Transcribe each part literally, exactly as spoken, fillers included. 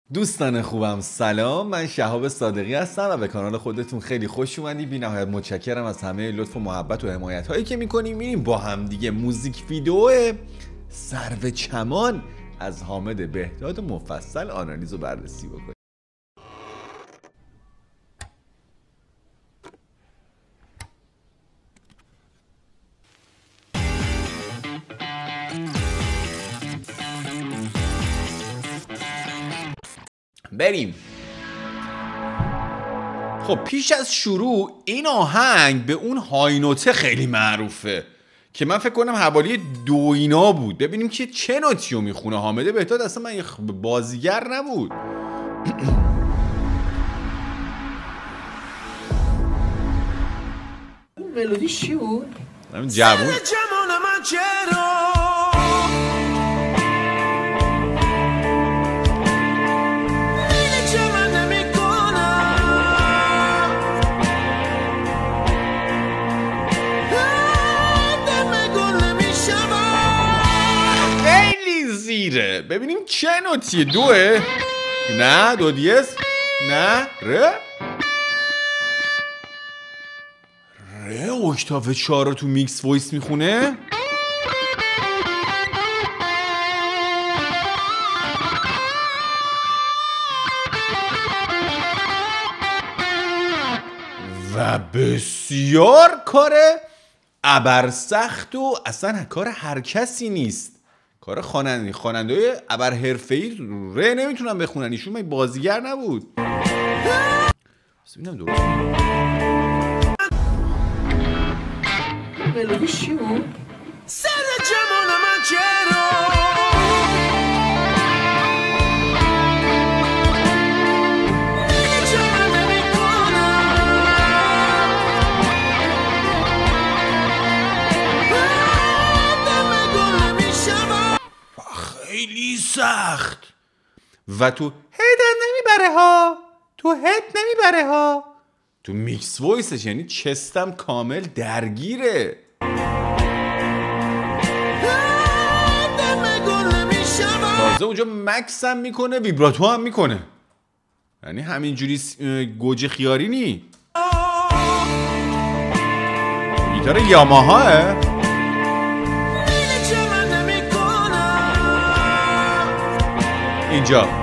دوستان خوبم سلام، من شهاب صادقی هستم و به کانال خودتون خیلی خوش اومدید. بی نهایت متشکرم از همه لطف و محبت و حمایت هایی که میکنیم. میریم با هم دیگه موزیک ویدیو سرو چمان از حامد بهداد مفصل آنالیز و بررسی بکنیم. بریم. خب پیش از شروع این آهنگ به اون های نوته خیلی معروفه که من فکر کنم حوالی دو اینا بود. ببینیم که چه نوتیو میخونه حامد بهداد. اصلا من بازیگر نبود. این ملودی چی بود؟ من جوون زیره. ببینیم چه نوتیه. دوه؟ نه دو دیز؟ نه ره؟ ره اکتاف چهار رو تو میکس وایس میخونه؟ و بسیار کار ابرسخت و اصلا کار هر کسی نیست. کار خواننده خواننده‌های ابر حرفه‌ای ره نمیتونن بخونن. ایشون من بازیگر نبود. ببینم درست ملودی چی بود؟ سر جمال من چرا خیلی سخت و تو هیدن نمیبره ها. تو هید نمیبره ها. تو میکس وایسش یعنی چستم کامل درگیره. تازه اونجا مکس هم میکنه ویبراتو هم میکنه. یعنی همینجوری گوجه خیاری نی. گیتار یاماهاه. اینجا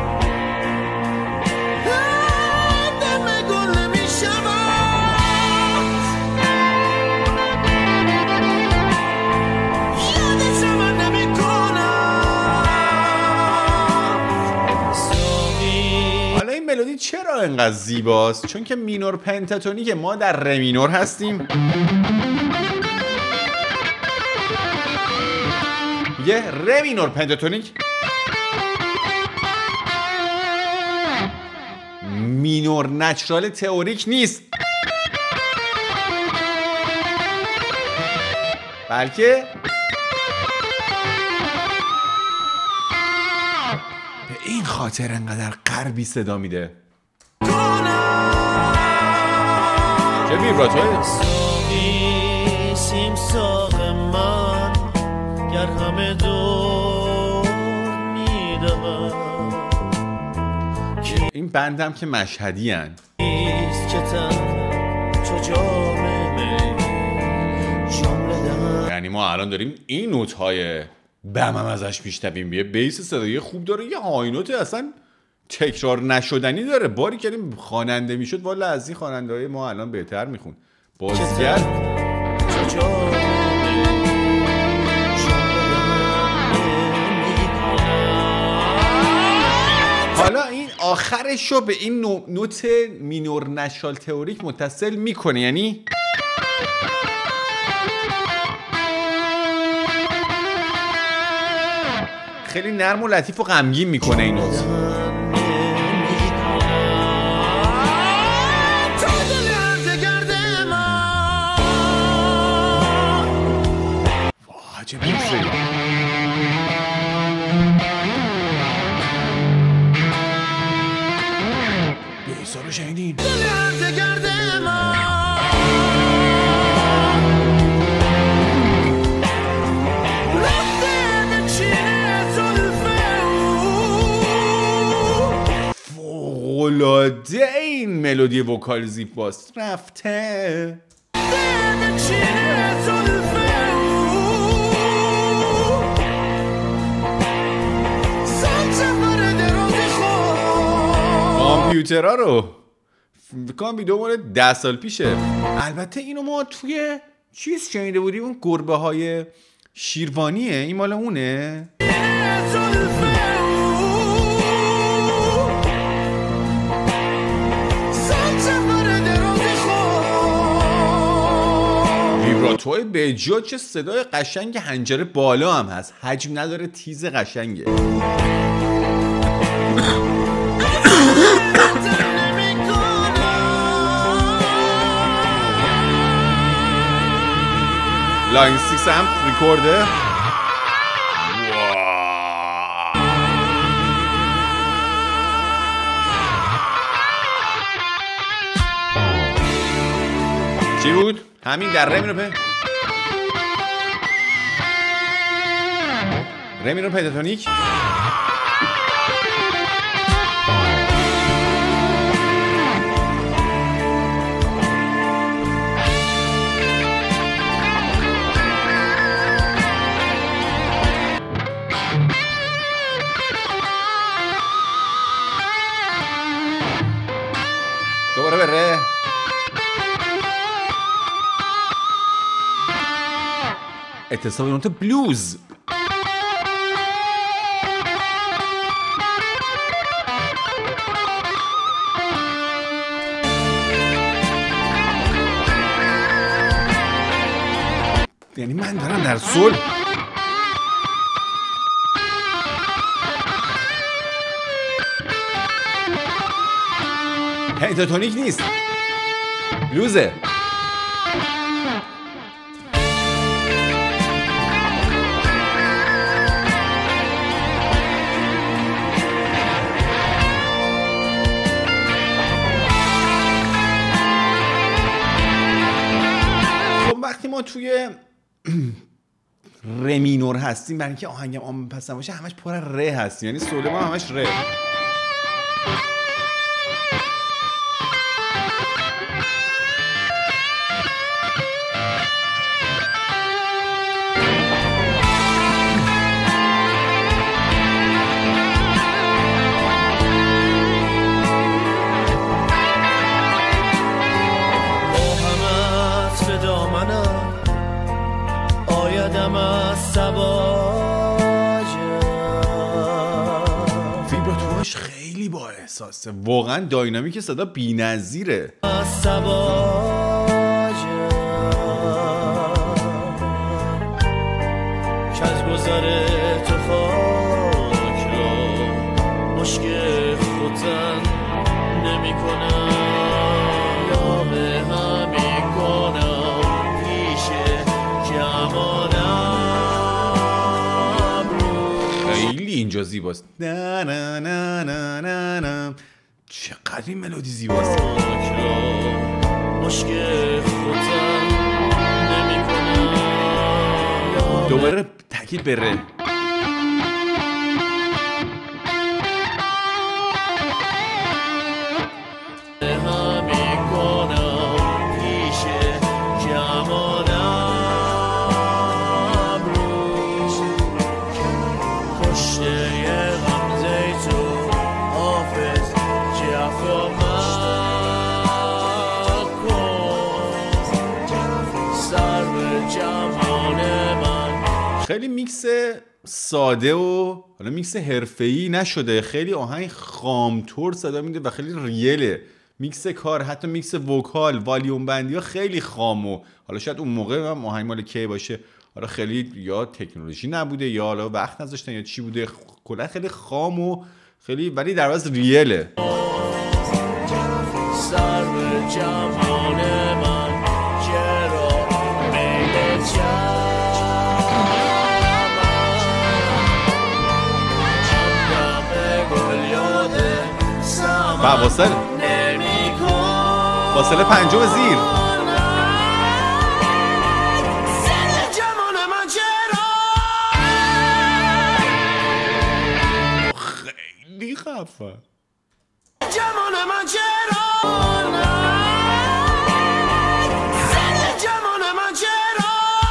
حالا این ملودی چرا اینقدر زیباست؟ چون که مینور پنتاتونیک ما در ره مینور هستیم. یه ره مینور پنتاتونیک مینور نچرال تئوریک نیست، بلکه به این خاطر انقدر غربی صدا میده. چه ویبراتوی سیمساق من گر همه دور میدهم. این بندم که مشهدی هن. یعنی ما الان داریم این نوت های بم هم ازش میشنویم. یه بیس صدایی خوب داره، یه های نوت اصلا تکرار نشدنی داره. باری که خواننده میشد والا از این خواننده های ما الان بهتر میخون. بازیگر حالا این آخرش رو به این نو... نوت مینور نشال تئوریک متصل میکنه. یعنی خیلی نرم و لطیف و غمگین میکنه این نوت. واه چه بیسه. بیسا رو شنیدین؟ فوق‌العاده این ملودی وکال زیباست. رفته کامپیوترها رو بکنم ویدیو مال ده سال پیشه. البته اینو ما توی چیز شنیده بودیم، اون گربه های شیروانیه، این مال اونه. ویبراتوهای به جا، چه صدای قشنگ، حنجره بالا هم هست، حجم نداره، تیز قشنگه. لاین سیکس هم ریکورده. چی بود؟ همین در ره میره په ره میره پنتاتونیک. دوباره به ره. اتصال نوت بلوز. یعنی من دارم در صلح. پنتاتونیک نیست، بلوزه. وقتی ما توی ره مینور هستیم، برای اینکه آهنگم عام پس نباشه همش پر ره هستیم، یعنی سول ما همش ره. ویبراتوهاش خیلی با احساسه، واقعا داینامیک صدا بی‌نظیره. اینجا زیباست. نه نه نه نه نه نه. چقدر این ملودی زیباست. دوباره تاکید بره. خیلی میکس ساده و حالا میکس حرفه‌ای نشده، خیلی آهنگ خامطور صدا میده و خیلی ریله. میکس کار، حتی میکس وکال، والیوم بندی ها خیلی خامو. حالا شاید اون موقع هم آهنگ مال کی باشه، حالا خیلی یا تکنولوژی نبوده یا حالا وقت نذاشتن یا چی بوده، کلا خیلی خام و خیلی ولی در واقع ریله. فواصل فاصله پنجم زیر. خیلی خفه. جمال من چرا نه سر جمال من چرا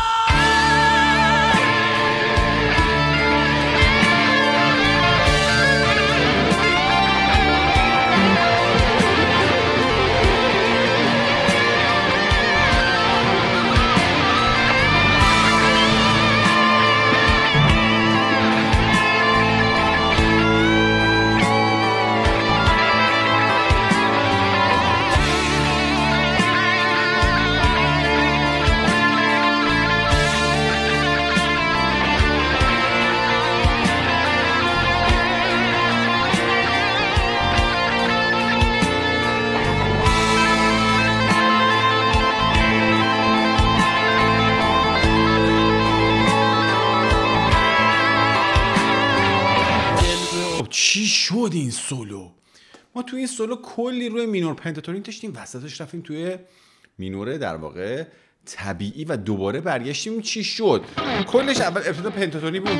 چی شد این سولو؟ ما توی این سولو کلی روی مینور پنتاتونیک داشتیم، وسطش رفتیم توی مینوره در واقع طبیعی و دوباره برگشتیم. چی شد؟ کلش اول ابتدا پنتاتونیک بود،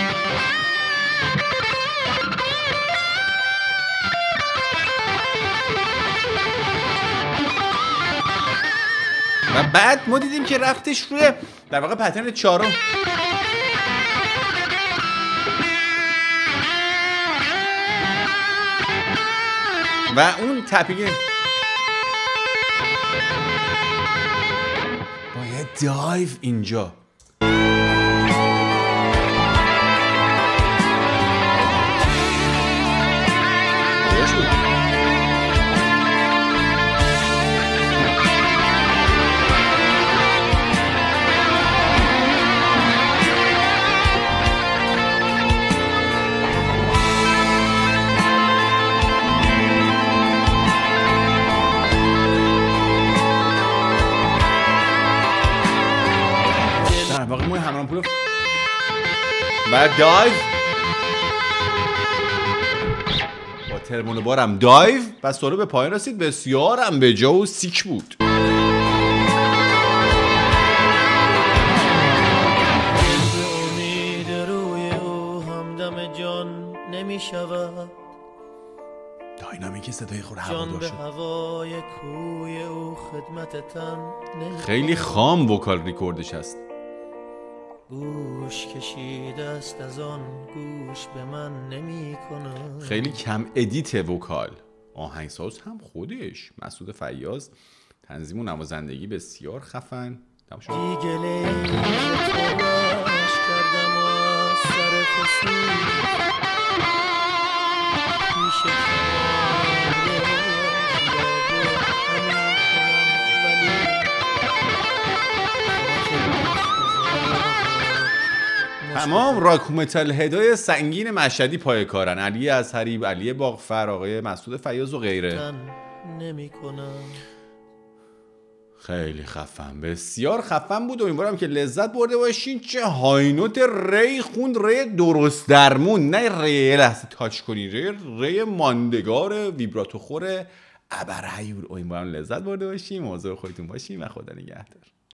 و بعد ما دیدیم که رفتش روی در واقع پترن چهارم. و اون تپیگه باید دایو اینجا. بعد دایو با ترمون بارم دایو و سولو به پایان رسید. بسیارم به جا و سیک بود. امید روی او همدم جان نمی شود، داینامیک صدای خور جان هوادار به شد. هوای کوی او خدمت تن نمی خیلی خام وکال ریکوردش هست. گوش کشیده است از آن گوش به من نمی کنم. خیلی کم ادیت وکال. آهنگساز هم خودش مسعود فیاض، تنظیم و نوازندگی بسیار خفن. دیگه لیز تلاش کردم و از سر خسید پیش کمال یاد همین کنم، ولی تمام راک متال هدای سنگین مشهدی پای کارن. علی ازهری، علی باغفر، آقای مسعود فیاض و غیره. نمی کنم. خیلی خفن، بسیار خفن بود. امیدوارم که لذت برده باشین. چه هاینوت ری خوند، ری درست درمون، نه ری لحظه تاچ کنی، ری ری ماندگار ویبراتو خور ابرهیور. امیدوارم لذت برده باشین. مواظب خودتون باشین و خدا نگهدار.